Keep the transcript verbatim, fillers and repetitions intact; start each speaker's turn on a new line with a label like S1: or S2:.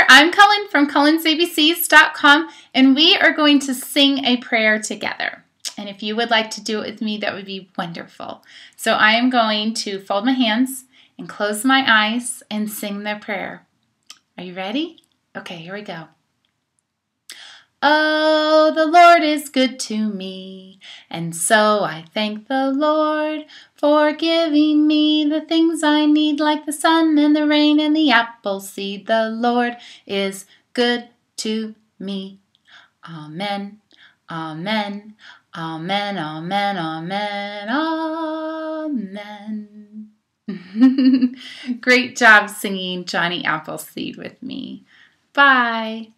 S1: I'm Cullen from Cullens A B Cs dot com, and we are going to sing a prayer together. And if you would like to do it with me, that would be wonderful. So I am going to fold my hands and close my eyes and sing the prayer. Are you ready? Okay, here we go. Oh, the Lord is good to me, and so I thank the Lord for giving me the things I need, like the sun and the rain and the apple seed. The Lord is good to me. Amen, amen, amen, amen, amen, amen. Great job singing Johnny Appleseed with me. Bye.